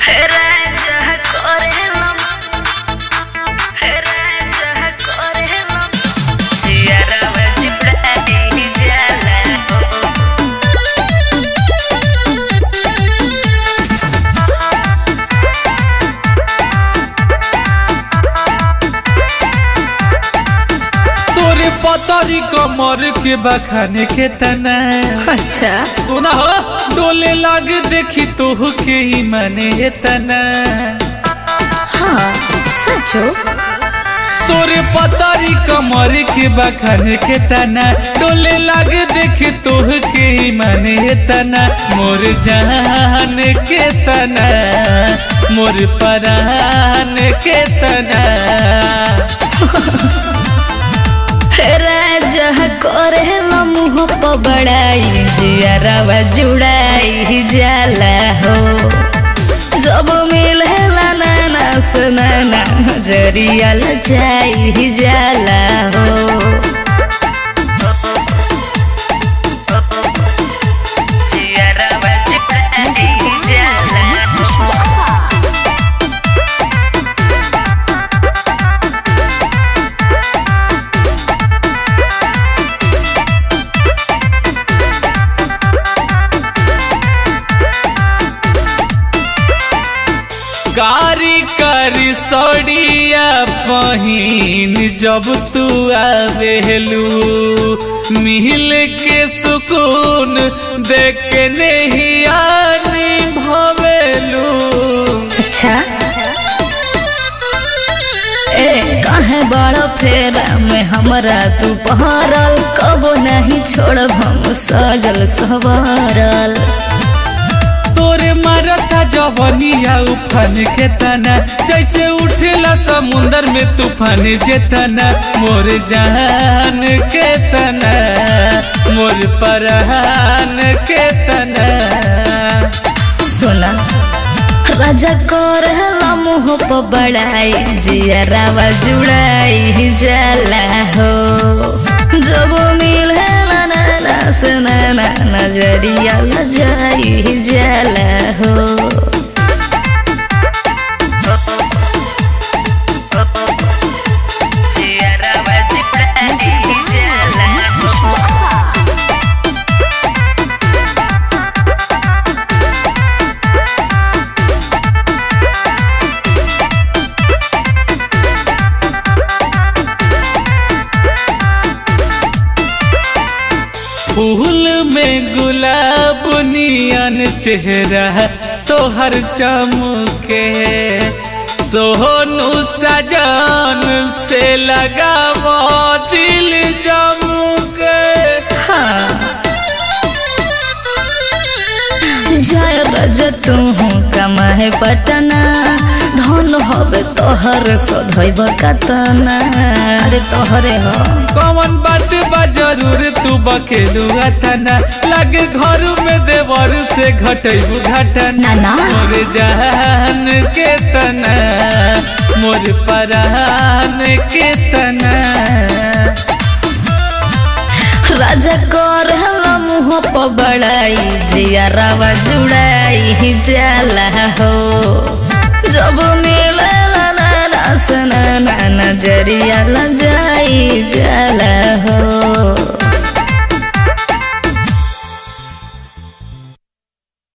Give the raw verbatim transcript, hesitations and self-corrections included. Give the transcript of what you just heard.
पतरी कमर के बखाने के तना। अच्छा सुना हो डोले लाग देखी तो के ही मने तना। हाँ सचो तोरे पतरी कमर के बखाने के तना डोले लाग देखी तो के ही मने तना। मोर जान के तना मोर परान के तना। राजा करे मुँह पर बड़ाई जियरवा जुड़ाई जाला हो। जब मिले नाना सुनाना नजरिया लजाई जाला हो। कारी कारी सड़िया पहिन जब तू आवेलू मिल के सुकून देख के नहीं आनी भवेलू। अच्छा ए कहे बड़ा फेरा में हमरा तू पहरल कबो नहीं छोड़ब हम सजल सवारल। तोरे मरता जवनिया उफान के तना जैसे उठेला समुंदर में तूफान जेतना। मोर जान के तना मोर परान के तना। सुना राजा कर मुँह पर बड़ाई जियरवा जुड़ाई जाला हो। जब मिले सुनाना नजरिया लजाई जाला हो। फूल में गुलाब नियन चेहरा तोहर चमके। सोनू सजन से लगावो दिल जमुके। हाँ जय रज तू कमाए पटना धन हवे तोहर सधैब कतना। अरे तोहरे हो कौन बात बा जरूर तू बकेलू अतना। लगे घर में देवर से घटेबू घटना। मोर जान के तना मोर परान के तना। राजा कर मुँह पर बड़ाई जियरवा जुड़ाई जाला हो। जब मिले नाना सुनाना नजरिया लजाई जाला हो।